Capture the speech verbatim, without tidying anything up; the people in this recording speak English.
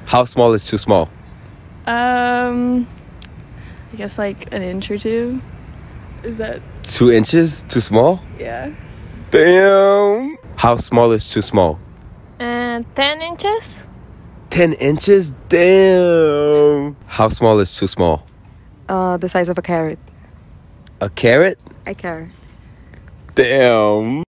How small is too small? Um, I guess like an inch or two. Is that? Two inches? Too small? Yeah. Damn. How small is too small? And ten inches? Ten inches? Damn. How small is too small? Uh, the size of a carrot. A carrot? A carrot. Damn.